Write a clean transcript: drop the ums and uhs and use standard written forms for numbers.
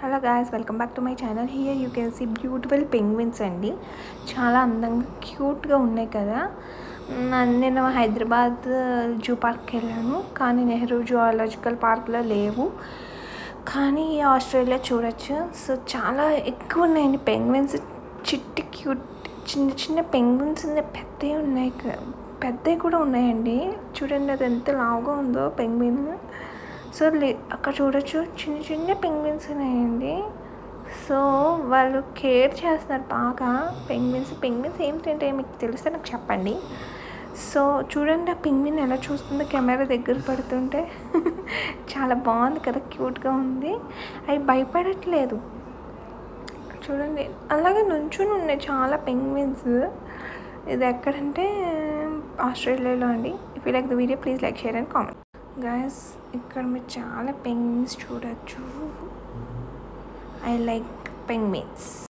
Hello guys, welcome back to my channel. Here you can see beautiful penguins అండి. చాలా అందంగా క్యూట్గా ఉన్నాయి కదా. నేను హైదరాబాద్ జూ పార్క్కి వెళ్ళాను, కానీ నెహ్రూ జువాలజికల్ పార్క్లో లేవు. కానీ ఆస్ట్రేలియా చూడొచ్చు. సో చాలా ఎక్కువ ఉన్నాయండి పెంగ్విన్స్. చిట్టి క్యూట్ చిన్న చిన్న పెంగ్విన్స్ ఉన్నాయి, పెద్దవి ఉన్నాయి, పెద్దవి కూడా ఉన్నాయండి. చూడండి అది ఎంత లావుగా ఉందో పెంగ్విన్. సో అక్కడ చూడొచ్చు చిన్న చిన్న పెంగ్విన్స్ ఉన్నాయండి. సో వాళ్ళు కేర్ చేస్తున్నారు బాగా. పెంగ్విన్స్ ఏం తింటాయి మీకు తెలిస్తే నాకు చెప్పండి. సో చూడండి ఆ పెంగ్విన్ ఎలా చూస్తుందో కెమెరా దగ్గర పడుతుంటే. చాలా బాగుంది కదా, క్యూట్గా ఉంది. అవి భయపడట్లేదు చూడండి. అలాగే నుంచుని ఉన్నాయి చాలా పెంగ్విన్స్. ఇది ఎక్కడంటే ఆస్ట్రేలియాలో అండి. If you like the video please like, share and comment. Guys, ఇక్కడ మీరు చాలా పెంగ్విన్స్ చూడొచ్చు. I like penguins.